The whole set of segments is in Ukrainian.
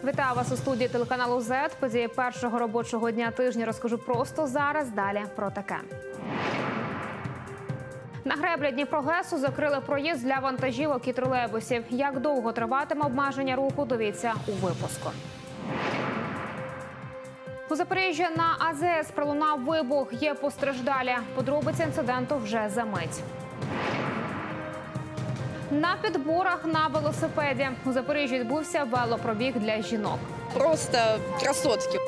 Вітаю вас у студії телеканалу Z. Події першого робочого дня тижня розкажу просто зараз. Далі про таке. На греблі Дніпрогесу закрили проїзд для вантажівок і тролейбусів. Як довго триватиме обмеження руху, дивіться у випуску. У Запоріжжі на АЗС пролунав вибух. Є постраждалі. Подробиці інциденту вже за мить. На підборах на велосипеді. У Запоріжжі відбувся велопробіг для жінок. Просто красотки.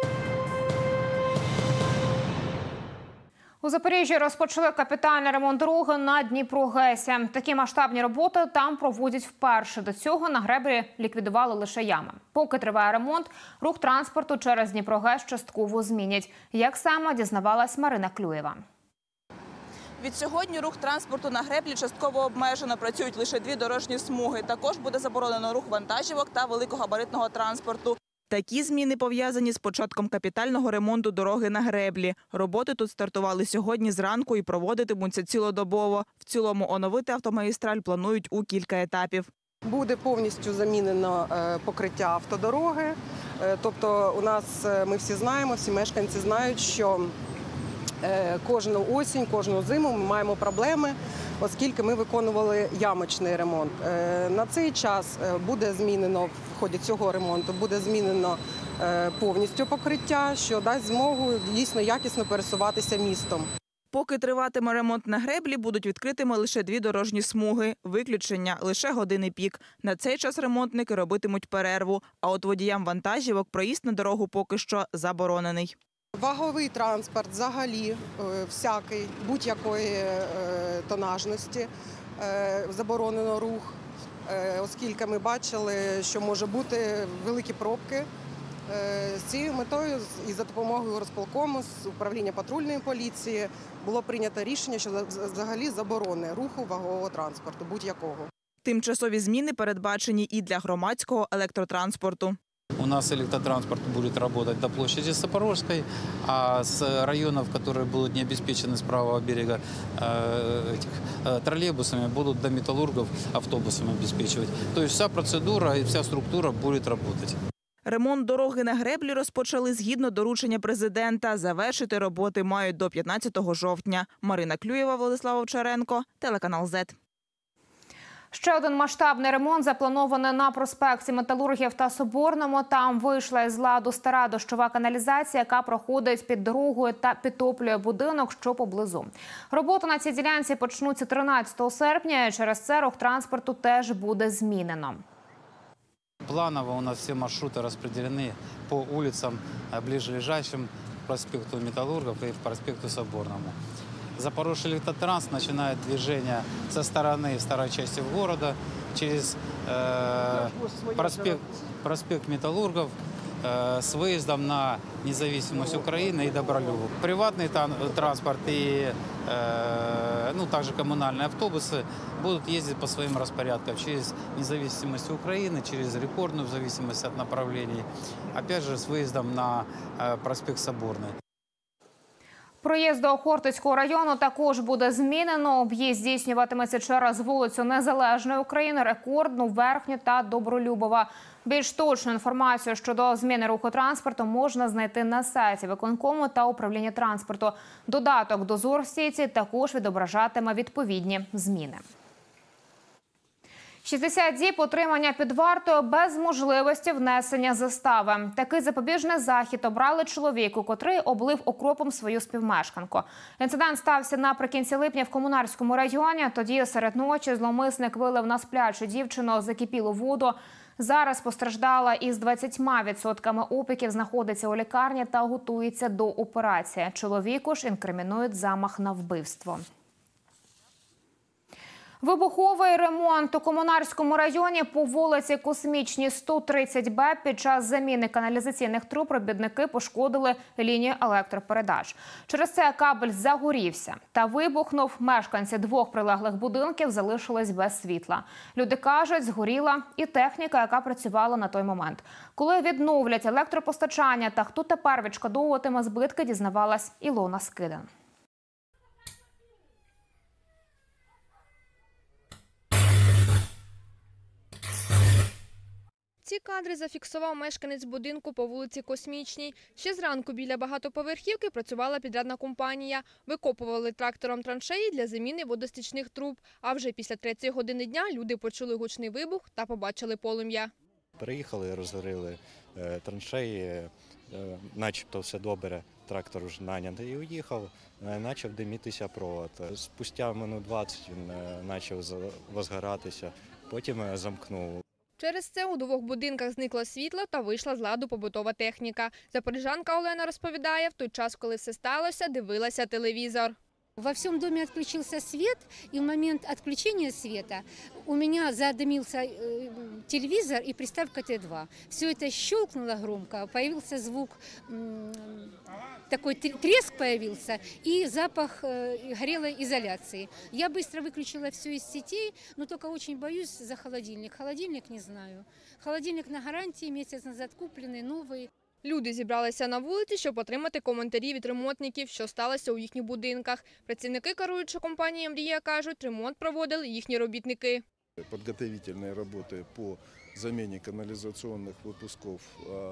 У Запоріжжі розпочали капітальний ремонт дороги на Дніпрогесі. Такі масштабні роботи там проводять вперше. До цього на греблі ліквідували лише ями. Поки триває ремонт, рух транспорту через Дніпрогес частково змінять. Як саме, дізнавалась Марина Клюєва. Відсьогодні рух транспорту на греблі частково обмежено. Працюють лише дві дорожні смуги. Також буде заборонено рух вантажівок та великогабаритного транспорту. Такі зміни пов'язані з початком капітального ремонту дороги на греблі. Роботи тут стартували сьогодні зранку і проводитимуться цілодобово. В цілому оновити автомагістраль планують у кілька етапів. Буде повністю замінено покриття автодороги. Тобто у нас, ми всі знаємо, всі мешканці знають, що кожну осінь, кожну зиму ми маємо проблеми, оскільки ми виконували ямочний ремонт. На цей час буде змінено, в ході цього ремонту, буде змінено повністю покриття, що дасть змогу дійсно якісно пересуватися містом. Поки триватиме ремонт на греблі, будуть відкритими лише дві дорожні смуги. Виключення – лише години пік. На цей час ремонтники робитимуть перерву, а от водіям вантажівок проїзд на дорогу поки що заборонений. Ваговий транспорт взагалі, всякий, будь-якої тонажності, заборонено рух, оскільки ми бачили, що може бути великі пробки. З цією метою і за допомогою розполкому, з управління патрульної поліції було прийнято рішення, що взагалі заборони руху вагового транспорту, будь-якого. Тимчасові зміни передбачені і для громадського електротранспорту. У нас электротранспорт будет работать до площади Запорожской, а с районов, которые будут не обеспечены с правого берега троллейбусами, будут до металлургов автобусами обеспечивать. То есть вся процедура и вся структура будет работать. Ремонт дороги на греблі розпочали згідно доручення президента. Завершити роботи мають до 15 жовтня. Марина Клюєва, Владислав Овчаренко, телеканал Z. Ще один масштабний ремонт запланований на проспекті Металургів та Соборному. Там вийшла із ладу стара дощова каналізація, яка проходить під дорогою та підтоплює будинок, що поблизу. Роботи на цій ділянці почнуться 13 серпня, і через це рух транспорту теж буде змінено. Планово у нас все маршруты распределены по улицам, ближайшим проспекту Металлургов и проспекту Соборному. Запорожье-Электротранс начинает движение со стороны старой части города через проспект Металлургов с выездом на Независимость Украины и Добролюбов. Приватный транспорт и также коммунальные автобусы будут ездить по своим распорядкам через Независимость Украины, через Рекордную, в зависимости от направлений, опять же с выездом на проспект Соборный. Проїзд до Хортицького району також буде змінено. Об'їзд здійснюватиметься через вулицю Незалежної України, Рекордну, Верхню та Добролюбова. Більш точну інформацію щодо зміни руху транспорту можна знайти на сайті виконкому та управління транспорту. Додаток «Дозор» в сіті також відображатиме відповідні зміни. 60 діб утримання під вартою без можливості внесення застави. Такий запобіжний захід обрали чоловіку, котрий облив окропом свою співмешканку. Інцидент стався наприкінці липня в Комунарському районі. Тоді серед ночі зловмисник вилив на сплячу дівчину закипілу воду. Зараз постраждала із 20% опіків, знаходиться у лікарні та готується до операції. Чоловіку ж інкримінують замах на вбивство. Вибуховий ремонт у Комунарському районі по вулиці Космічній, 130Б. Під час заміни каналізаційних труб робітники пошкодили лінію електропередач. Через це кабель загорівся та вибухнув. Мешканці двох прилеглих будинків залишились без світла. Люди кажуть, згоріла і техніка, яка працювала на той момент. Коли відновлять електропостачання та хто тепер відшкодовуватиме збитки, дізнавалась Ілона Скидан. Ці кадри зафіксував мешканець будинку по вулиці Космічній. Ще зранку біля багатоповерхівки працювала підрядна компанія. Викопували трактором траншеї для заміни водостічних труб. А вже після 3-ї години дня люди почули гучний вибух та побачили полум'я. Приїхали, розгорили траншеї, начебто все добре, трактор вже нанятий і уїхав, почав димітися провод. Спустя минут 20 він почав возгоратися, потім замкнув. Через це у 2 будинках зникло світло та вийшла з ладу побутова техніка. Запоріжанка Олена розповідає, в той час, коли все сталося, дивилася телевізор. Во всем доме отключился свет, и в момент отключения света у меня задымился телевизор и приставка Т2. Все это щелкнуло громко, появился звук, такой треск появился и запах горелой изоляции. Я быстро выключила все из сетей, но только очень боюсь за холодильник. Холодильник не знаю. Холодильник на гарантии, месяц назад купленный, новый. Люди зібралися на вулиці, щоб отримати коментарі від ремонтників, що сталося у їхніх будинках. Працівники керуючої компанії «Мрія» кажуть, ремонт проводили їхні робітники. Подготовительные работы по замене канализационных выпусков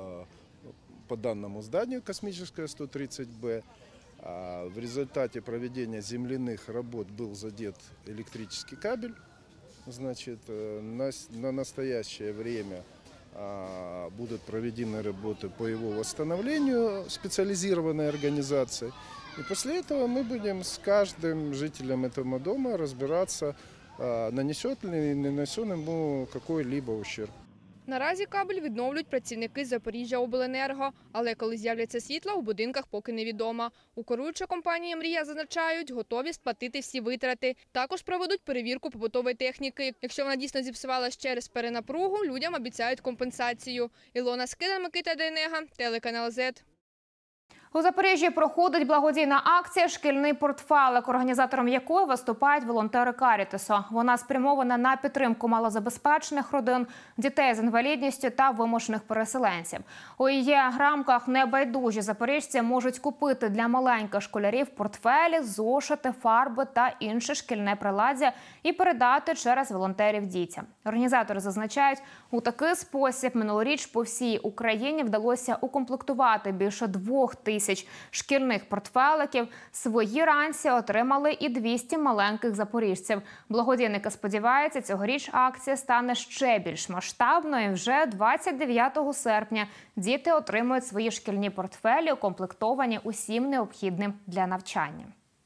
по данному зданию «Космическое 130Б». В результате проведения земляных работ был задет электрический кабель. Значит, на настоящее время будут проведены работы по его восстановлению специализированной организацией. И после этого мы будем с каждым жителем этого дома разбираться, нанесет ли не нанесен ему какой-либо ущерб. Наразі кабель відновлюють працівники Запоріжжяобленерго, але коли з'являться світла, у будинках поки невідомо. У керуючій компанії «Мрія» зазначають, готові сплатити всі витрати. Також проведуть перевірку побутової техніки. Якщо вона дійсно зіпсувалась через перенапругу, людям обіцяють компенсацію. Ілона Скида, Микита Дейнега, телеканал «ЗЕТ». У Запоріжжі проходить благодійна акція «Шкільний портфелик», організатором якої виступають волонтери Карітасу. Вона спрямована на підтримку малозабезпечених родин, дітей з інвалідністю та вимушених переселенців. У її рамках небайдужі запоріжці можуть купити для маленьких школярів портфелі, зошити, фарби та інше шкільне приладдя і передати через волонтерів дітям. Організатори зазначають, у такий спосіб минулоріч по всій Україні вдалося укомплектувати більше 2000 шкільних портфеликів. Свої ранці отримали і 200 маленьких запоріжців. Благодійники сподіваються, цьогоріч акція стане ще більш масштабною. Вже 29 серпня діти отримують свої шкільні портфелі, укомплектовані усім необхідним для навчання.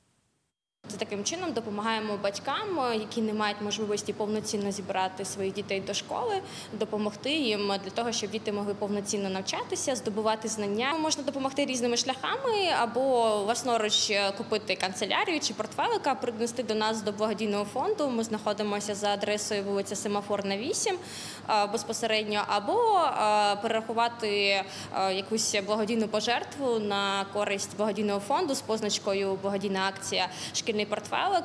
Таким чином допомагаємо батькам, які не мають можливості повноцінно зібрати своїх дітей до школи, допомогти їм для того, щоб діти могли повноцінно навчатися, здобувати знання. Можна допомогти різними шляхами, або власноруч купити канцелярію чи портфелика, принести до нас до благодійного фонду. Ми знаходимося за адресою вулиця Семафорна, 8 безпосередньо, або перерахувати якусь благодійну пожертву на користь благодійного фонду з позначкою «Благодійна акція «Шкільний портфелик».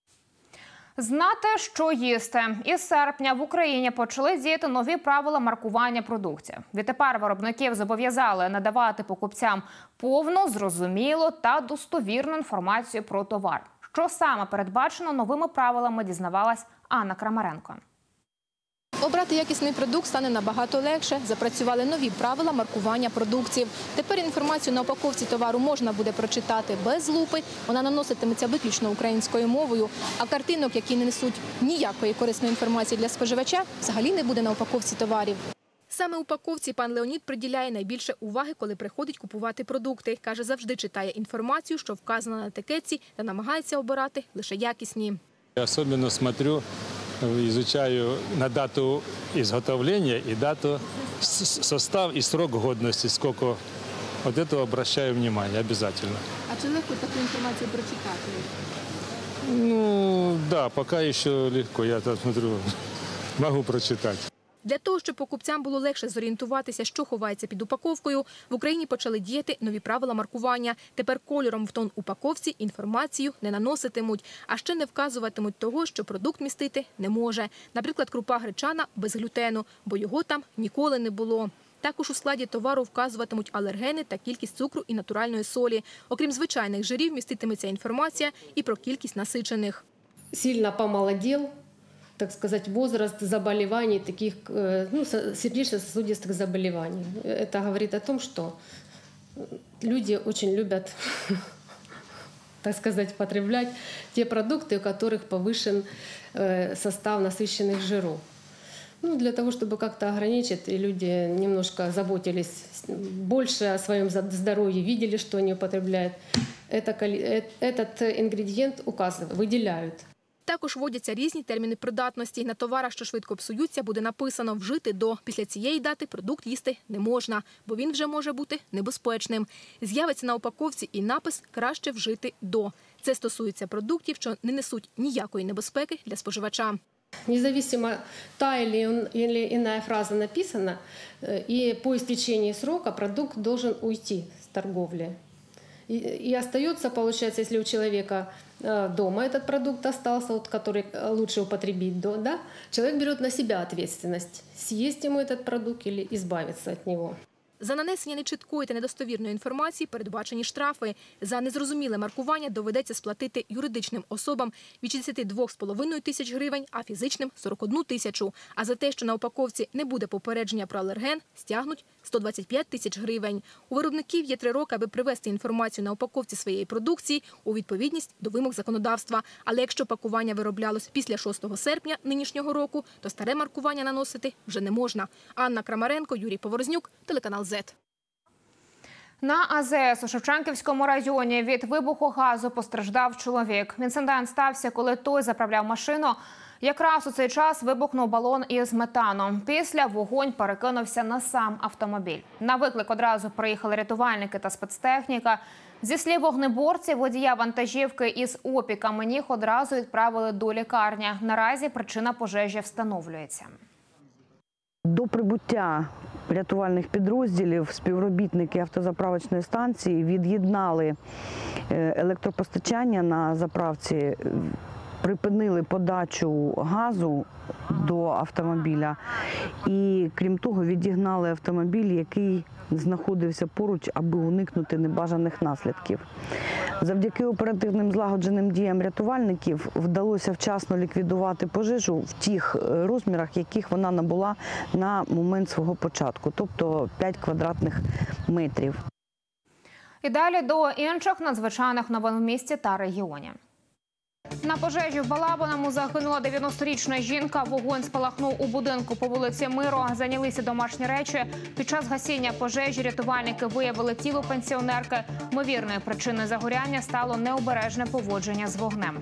Знати, що їсти. Із серпня в Україні почали діяти нові правила маркування продуктів. Відтепер виробників зобов'язали надавати покупцям повну, зрозумілу та достовірну інформацію про товар. Що саме передбачено новими правилами, дізнавалась Анна Крамаренко. Обрати якісний продукт стане набагато легше. Запрацювали нові правила маркування продуктів. Тепер інформацію на упаковці товару можна буде прочитати без лупи. Вона наноситиметься виключно українською мовою. А картинок, які не несуть ніякої корисної інформації для споживача, взагалі не буде на упаковці товарів. Саме упаковці пан Леонід приділяє найбільше уваги, коли приходить купувати продукти. Каже, завжди читає інформацію, що вказана на етикетці, та намагається обирати лише якісні. Я особливо смотрю, изучаю на дату изготовления и дату, состав и срок годности, сколько. Вот это обращаю внимание обязательно. А чи легко таку інформацію прочитати? Ну, да, пока еще легко, я так смотрю, могу прочитать. Для того, щоб покупцям було легше зорієнтуватися, що ховається під упаковкою, в Україні почали діяти нові правила маркування. Тепер кольором в тон упаковці інформацію не наноситимуть, а ще не вказуватимуть того, що продукт містити не може. Наприклад, крупа гречана без глютену, бо його там ніколи не було. Також у складі товару вказуватимуть алергени та кількість цукру і натуральної солі. Окрім звичайних жирів, міститиметься інформація і про кількість насичених. Сильно помолодел, так сказать, возраст заболеваний, таких, сердечно-сосудистых заболеваний. Это говорит о том, что люди очень любят, так сказать, потреблять те продукты, у которых повышен состав насыщенных жиров. Для того, чтобы как-то ограничить, и люди немножко заботились больше о своем здоровье, видели, что они употребляют. Этот ингредиент выделяют. Також вводяться різні терміни придатності. На товарах, що швидко псуються, буде написано «вжити до». Після цієї дати продукт їсти не можна, бо він вже може бути небезпечним. З'явиться на упаковці і напис «краще вжити до». Це стосується продуктів, що не несуть ніякої небезпеки для споживача. Независимо, та или иная фраза написана, и по истечении срока продукт должен уйти с торговли. И остается, получается, если у человека дома этот продукт остался, который лучше употребить, да, человек берет на себя ответственность, съесть ему этот продукт или избавиться от него. За нанесення нечіткої та недостовірної інформації передбачені штрафи. За незрозуміле маркування доведеться сплатити юридичним особам від 62,5 тисяч гривень, а фізичним – 41 тисячу. А за те, що на упаковці не буде попередження про алерген, стягнуть 125 тисяч гривень. У виробників є 3 роки, аби привести інформацію на упаковці своєї продукції у відповідність до вимог законодавства. Але якщо пакування вироблялось після 6 серпня нинішнього року, то старе маркування наносити вже не можна. Анна Крамаренко, Юрій Поворознюк, телеканал Z. На АЗС у Шевченківському районі від вибуху газу постраждав чоловік. Інцидент стався, коли той заправляв машину. Якраз у цей час вибухнув балон із метаном. Після вогонь перекинувся на сам автомобіль. На виклик одразу приїхали рятувальники та спецтехніка. Зі слів вогнеборців, водія вантажівки із опіками ніг одразу відправили до лікарні. Наразі причина пожежі встановлюється. До прибуття рятувальних підрозділів співробітники автозаправочної станції від'єднали електропостачання на заправці, припинили подачу газу до автомобіля і, крім того, відігнали автомобіль, який знаходився поруч, аби уникнути небажаних наслідків. Завдяки оперативним злагодженим діям рятувальників вдалося вчасно ліквідувати пожежу в тих розмірах, яких вона набула на момент свого початку, тобто 5 квадратних метрів. І далі до інших надзвичайних новин в місті та регіоні. На пожежі в Балабиному загинула 90-річна жінка. Вогонь спалахнув у будинку по вулиці Миру. Зайнялися домашні речі. Під час гасіння пожежі рятувальники виявили тіло пенсіонерки. Ймовірною причиною загоряння стало необережне поводження з вогнем.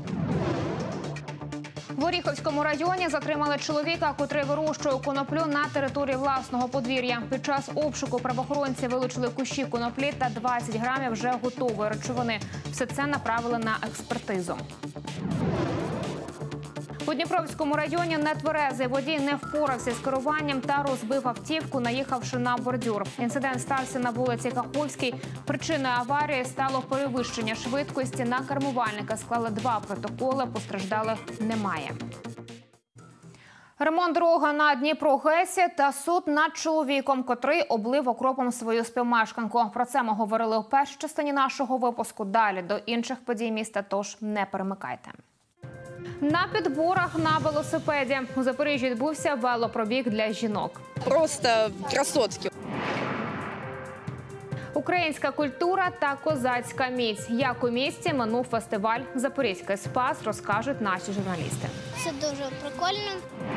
В Оріхівському районі затримали чоловіка, котрий вирощує коноплю на території власного подвір'я. Під час обшуку правоохоронці вилучили кущі коноплі та 20 грамів вже готової речовини. Все це направили на експертизу. У Дніпровському районі нетверезий водій не впорався з керуванням та розбив автівку, наїхавши на бордюр. Інцидент стався на вулиці Каховській. Причиною аварії стало перевищення швидкості. На кермувальника склали 2 протоколи, постраждалих немає. Ремонт дороги на Дніпро-ГЕСі та суд над чоловіком, котрий облив окропом свою співмешканку. Про це ми говорили у першій частині нашого випуску. Далі до інших подій міста, тож не перемикайте. На підборах на велосипеді. У Запоріжжі відбувся велопробіг для жінок. Просто красотки. Українська культура та козацька міць. Як у місті минув фестиваль «Запорізький спас», розкажуть наші журналісти. Це дуже прикольно.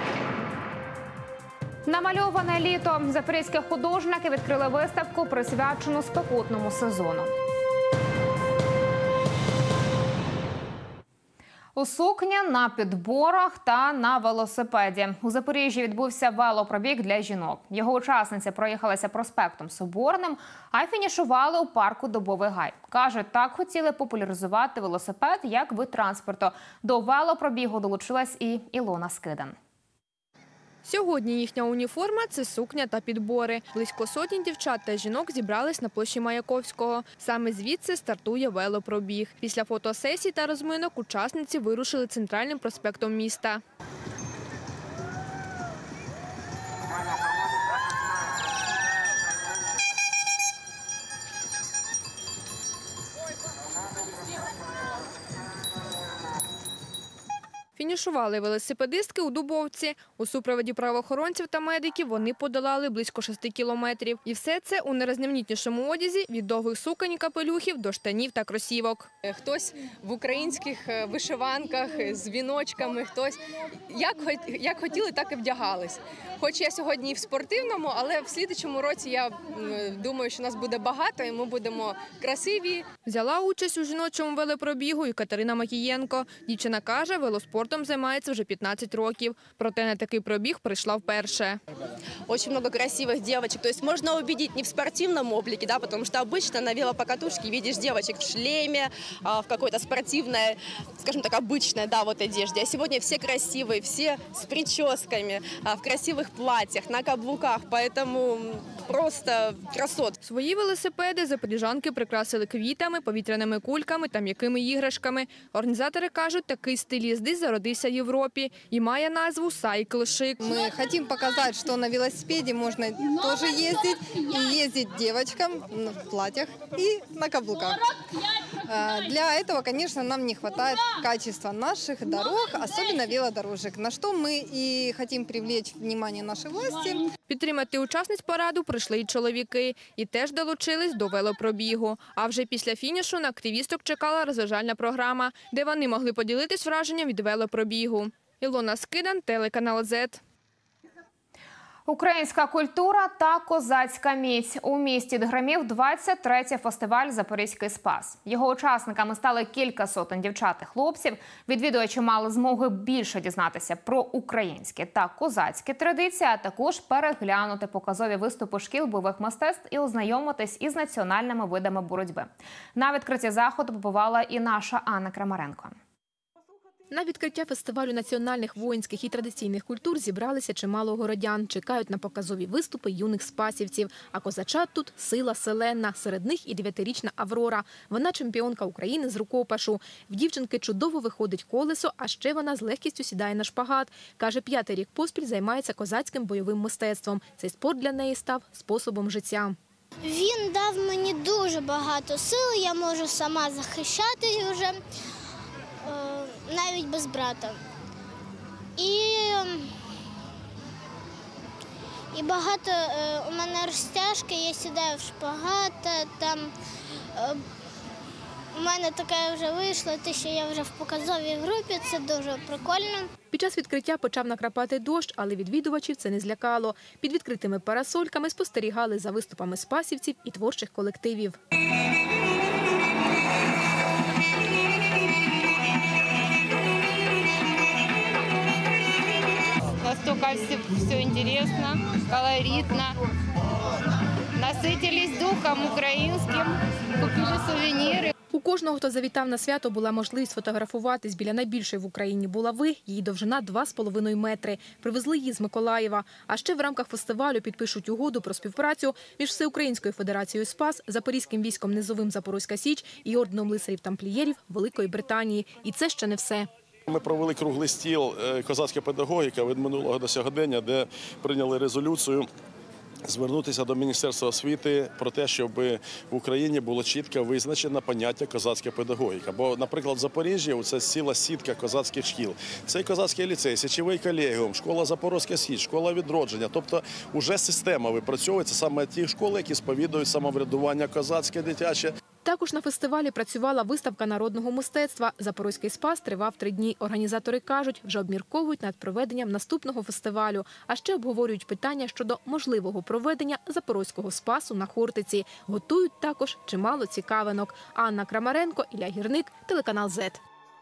Намальоване літо. Запорізькі художники відкрили виставку, присвячену спекотному сезону. У сукні, на підборах та на велосипеді. У Запоріжжі відбувся велопробіг для жінок. Його учасниці проїхалися проспектом Соборним, а фінішували у парку Дубовий Гай. Кажуть, так хотіли популяризувати велосипед як вид транспорту. До велопробігу долучилась і Ілона Скидан. Сьогодні їхня уніформа – це сукня та підбори. Близько сотні дівчат та жінок зібрались на площі Маяковського. Саме звідси стартує велопробіг. Після фотосесій та розминок учасниці вирушили центральним проспектом міста. Фінішували велосипедистки у Дубовці. У супроводі правоохоронців та медиків вони подолали близько 6 кілометрів. І все це у найрізноманітнішому одязі – від довгих суконь і капелюхів до штанів та кросівок. Хтось в українських вишиванках з віночками, хтось як хотіли, так і вдягались. Хоч я сьогодні і в спортивному, але в слідчому році я думаю, що нас буде багато і ми будемо красиві. Взяла участь у жіночому велопробігу і Катерина Макієнко. Дівчина каже, велоспортом займається вже 15 років. Проте на такий пробіг прийшла вперше. Очень много красивых девочек. То есть можно увидеть не в спортивном облике, да, потому что обычно на велопокатушке видишь девочек в шлеме, в какой-то спортивной, скажем так, обычной, да, вот одежде. А сегодня все красивые, все с прическами, в красивых платьях, на каблуках, поэтому просто красот. Свої велосипеди запоріжанки прикрасили квітами, повітряними кульками та м'якими іграшками. Організатори кажуть, такий стиль їзди зародився в Європі і має назву «Сайкл-шик». Мы хотим показать, что на велосипеде можно тоже ездить, и ездить девочкам в платьях и на каблуках. Для этого, конечно, нам не хватает качества наших дорог, особенно велодорожек, на что мы и хотим привлечь внимание нашей власти. Підтримати учасниць параду прийшли й чоловіки. І теж долучились до велопробігу. А вже після фінішу на активісток чекала розважальна програма, де вони могли поділитись враженням від велопробігу. Ілона Скидан, телеканал ЗЕТ. Українська культура та козацька міць. У місті дгримів 23-й фестиваль «Запорізький спас». Його учасниками стали кілька сотень дівчат і хлопців. Відвідувачі мали змогу більше дізнатися про українські та козацькі традиції, а також переглянути показові виступи шкіл бойових мистецтв і ознайомитись із національними видами боротьби. На відкритті заходу побувала і наша Анна Крамаренко. На відкриття фестивалю національних, воїнських і традиційних культур зібралися чимало городян. Чекають на показові виступи юних спасівців. А козачат тут – сила селена. Серед них і 9-річна Аврора. Вона чемпіонка України з рукопашу. В дівчинки чудово виходить колесо, а ще вона з легкістю сідає на шпагат. Каже, 5-й рік поспіль займається козацьким бойовим мистецтвом. Цей спорт для неї став способом життя. Він дав мені дуже багато сил, я можу сама захищатись вже. Навіть без брата. І багато у мене розтяжки, я сідаю в шпагат, там у мене таке вже вийшло, те, що я вже в показовій групі, це дуже прикольно. Під час відкриття почав накрапати дощ, але відвідувачів це не злякало. Під відкритими парасольками спостерігали за виступами спасівців і творчих колективів. Настолько все интересно, колоритно. Насытились духом українським, купили сувеніри. У кожного, хто завітав на свято, була можливість фотографуватись. Біля найбільшої в Україні булави, її довжина 2,5 метри. Привезли її з Миколаєва. А ще в рамках фестивалю підпишуть угоду про співпрацю між Всеукраїнською федерацією «Спас», Запорізьким військом низовим «Запорозька Січ» і Орденом лицарів-тамплієрів Великої Британії. І це ще не все. Ми провели круглий стіл «Козацька педагогіка» від минулого до сьогодення, де прийняли резолюцію звернутися до Міністерства освіти про те, щоб в Україні було чітко визначено поняття «козацька педагогіка». Бо, наприклад, в Запоріжжі це ціла сітка козацьких шкіл. Це і козацький ліцей, січовий колегіум, школа «Запорозька Січ», школа «Відродження». Тобто вже система випрацьовується саме ті школи, які сповідують самоврядування козацьке, дитяче. Також на фестивалі працювала виставка народного мистецтва. «Запорізький спас» тривав 3 дні. Організатори кажуть, вже обмірковують над проведенням наступного фестивалю. А ще обговорюють питання щодо можливого проведення Запорозького спасу на Хортиці. Готують також чимало цікавинок. Анна Крамаренко, Ілля Гірник, телеканал ЗЕТ.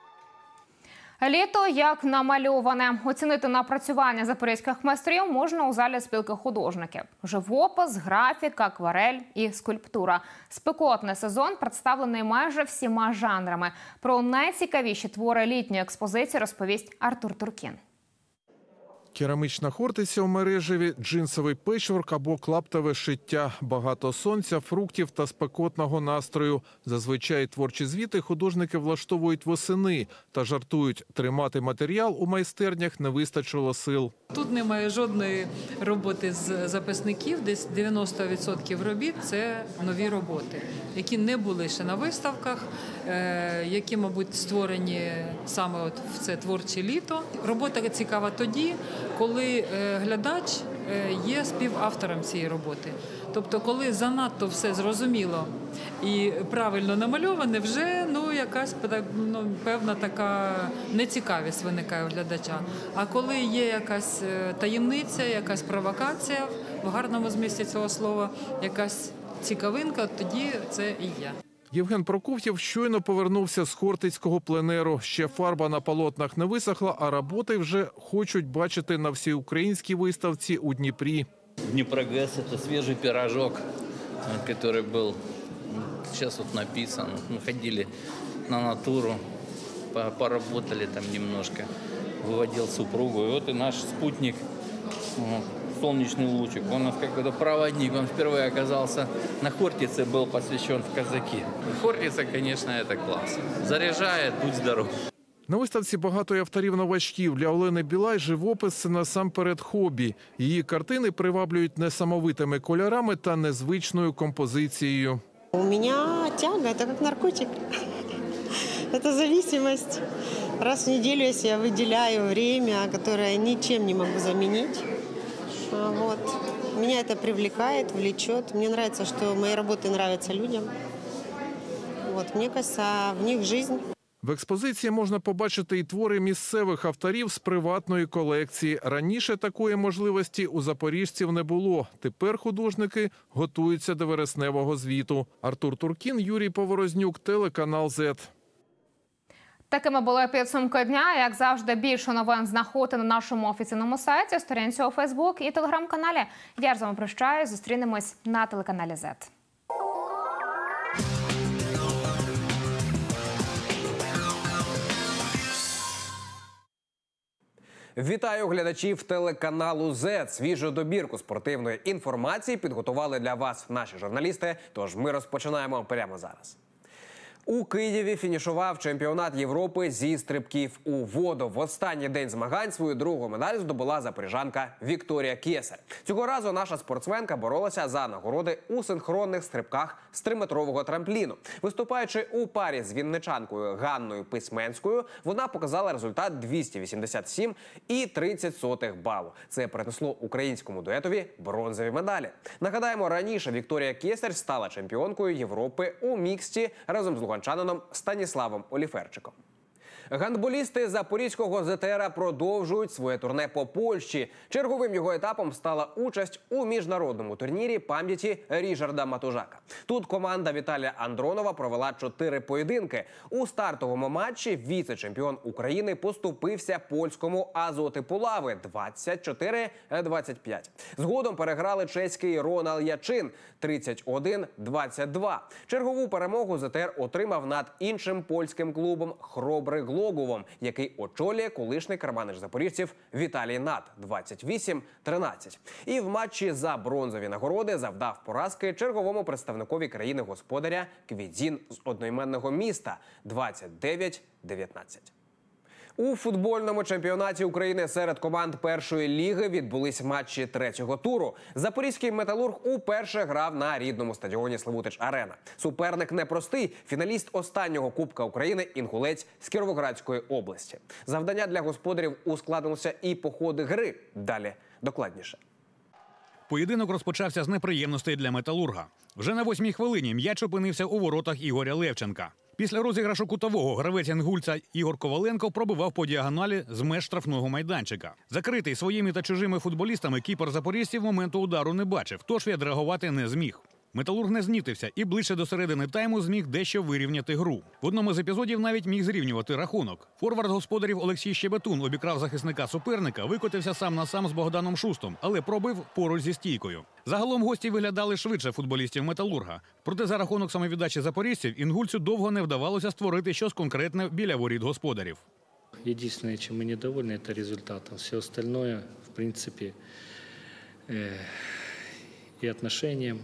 Літо як намальоване. Оцінити напрацювання запорізьких майстрів можна у залі спілки художників. Живопис, графіка, акварель і скульптура. Спекотний сезон представлений майже всіма жанрами. Про найцікавіші твори літньої експозиції розповість Артур Туркін. Керамічна хортиця у мережеві, джинсовий печворк або клаптове шиття. Багато сонця, фруктів та спекотного настрою. Зазвичай творчі звіти художники влаштовують восени та жартують, тримати матеріал у майстернях не вистачило сил. Тут немає жодної роботи з записників, десь 90% робіт – це нові роботи, які не були ще на виставках, які, мабуть, створені саме от в це творче літо. Робота цікава тоді, коли глядач є співавтором цієї роботи. Тобто, коли занадто все зрозуміло і правильно намальоване, вже якась певна така нецікавість виникає у глядача. А коли є якась таємниця, якась провокація, в гарному змісті цього слова, якась цікавинка, тоді це і є. Євген Прокоф'єв щойно повернувся з хортицького пленеру. Ще фарба на полотнах не висохла, а роботи вже хочуть бачити на всеукраїнській виставці у Дніпрі. Днепрогэс – это свежий пирожок, который был сейчас вот написан. Мы ходили на натуру, поработали там немножко, выводил супругу. И вот и наш спутник, солнечный лучик, он у нас как-то проводник, он впервые оказался на Хортице, был посвящен в казаки. Хортица, конечно, это класс. Заряжает, будь здоров. На виставці багато і авторів-новачків. Для Олени Білай живопис – це насамперед хобі. Її картини приваблюють несамовитими кольорами та незвичною композицією. У меня тяга – это как наркотик. Это зависимость. Раз в неделю я себе выделяю время, которое ничем не могу заменить. Вот. Меня это привлекает, влечет. Мне нравится, что мои работы нравятся людям. Вот. Мне кажется, в них жизнь. В експозиції можна побачити і твори місцевих авторів з приватної колекції. Раніше такої можливості у запоріжців не було. Тепер художники готуються до вересневого звіту. Артур Туркін, Юрій Поворознюк, телеканал ЗЕТ. Такими були підсумки дня. Як завжди, більше новин знаходите на нашому офіційному сайті, сторінці у Фейсбук і телеграм-каналі. Я ж з вами прощаюсь. Зустрінемось на телеканалі ЗЕТ. Вітаю глядачів телеканалу ЗЕТ. Свіжу добірку спортивної інформації підготували для вас наші журналісти. Тож ми розпочинаємо прямо зараз. У Києві фінішував чемпіонат Європи зі стрибків у воду. В останній день змагань свою другу медаль здобула запоріжанка Вікторія Кєсар. Цього разу наша спортсменка боролася за нагороди у синхронних стрибках з 3-метрового трампліну. Виступаючи у парі з вінничанкою Ганною Письменською, вона показала результат 287,30 балу. Це принесло українському дуетові бронзові медалі. Нагадаємо, раніше Вікторія Кєсар стала чемпіонкою Європи у міксті разом з луганчанином Станіславом Оліферчиком. Гандболісти Запорізького ЗТР продовжують своє турне по Польщі. Черговим його етапом стала участь у міжнародному турнірі пам'яті Ріжарда Матужака. Тут команда Віталія Андронова провела 4 поєдинки. У стартовому матчі віце-чемпіон України поступився польському Азоти Пулави 24-25. Згодом переграли чеський Ронал Ячин 31-22. Чергову перемогу ЗТР отримав над іншим польським клубом Хробри Глогувом, який очолює колишній керманич запоріжців Віталій Нат 28-13. І в матчі за бронзові нагороди завдав поразки черговому представникові країни-господаря Квідзін з одноіменного міста 29-19. У футбольному чемпіонаті України серед команд першої ліги відбулись матчі третього туру. Запорізький «Металург» уперше грав на рідному стадіоні «Славутич-Арена». Суперник непростий – фіналіст останнього Кубка України «Інгулець» з Кіровоградської області. Завдання для господарів ускладнилося і по ходу гри. Далі докладніше. Поєдинок розпочався з неприємностей для «Металурга». Вже на 8-й хвилині м'яч опинився у воротах Ігоря Левченка. Після розіграшу кутового гравець «Інгульця» Ігор Коваленко пробивав по діагоналі з меж штрафного майданчика. Закритий своїми та чужими футболістами кіпер запоріжців моменту удару не бачив, тож відреагувати не зміг. «Металург» не знітився і ближче до середини тайму зміг дещо вирівняти гру. В одному з епізодів навіть міг зрівнювати рахунок. Форвард господарів Олексій Щебетун обікрав захисника суперника, викотився сам на сам з Богданом Шустом, але пробив поруч зі стійкою. Загалом гості виглядали швидше футболістів «Металурга». Проте за рахунок самовіддачі запоріжців «Інгульцю» довго не вдавалося створити щось конкретне біля воріт господарів. единственное, чем мы недовольны, это результатом. Все остальное, в принципе, и отношением,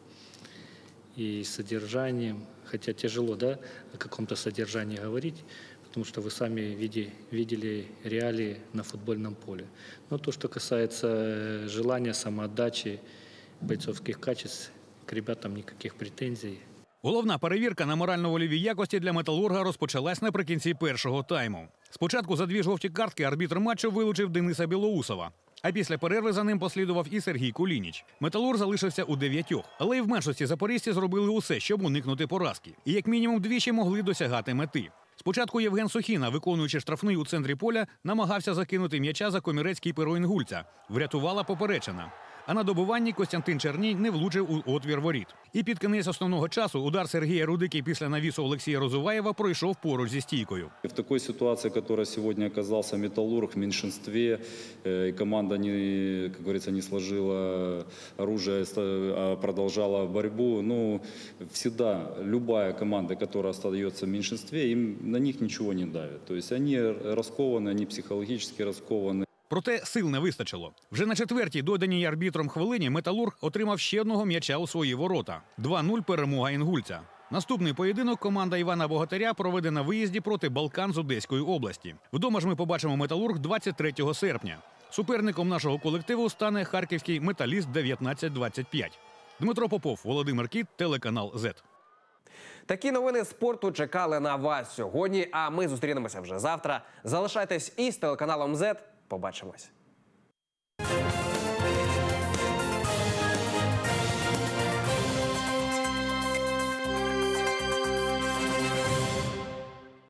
и содержанием. Хотя тяжело, да, о каком-то содержании говорить, потому что вы сами видели реалии на футбольном поле. Но то, что касается желания, самоотдачи, бойцовских качеств, к ребятам никаких претензий. Головна перевірка на морально-вольові якості для «Металурга» розпочалась наприкінці першого тайму. Спочатку за 2 жовті картки арбітр матчу вилучив Дениса Білоусова. А після перерви за ним послідував і Сергій Кулініч. «Металург» залишився у 9, але й в меншості запоріжці зробили усе, щоб уникнути поразки. І як мінімум двічі могли досягати мети. Спочатку Євген Сухіна, виконуючи штрафний у центрі поля, намагався закинути м'яча за комірець кіпера Інгульця. Врятувала поперечина. А на добиванні Костянтин Черній не влучив у отвір воріт. І під кінець основного часу удар Сергія Рудики після навісу Олексія Розуваєва пройшов поруч зі стійкою. В такой ситуации, которая сегодня оказался «Металлург» в меньшинстве, и команда, как говорится, не сложила оружие, а продолжала борьбу, всегда любая команда, которая остается в меньшинстве, на них ничего не давит. То есть они раскованы, они психологически раскованы. Проте сил не вистачило. Вже на 4-й доданій арбітром хвилині «Металург» отримав ще одного м'яча у свої ворота. 2-0 перемога інгульця. Наступний поєдинок команда Івана Богатиря проведе на виїзді проти «Балкан» з Одеської області. Вдома ж ми побачимо «Металург» 23 серпня. Суперником нашого колективу стане харківський «Металіст» 19-25. Дмитро Попов, Володимир Кіт, телеканал «ЗЕТ». Такі новини спорту чекали на вас сьогодні, а ми зустрінемося вже завтра. Залишайтесь із телеканалом «ЗЕТ». Побачимось.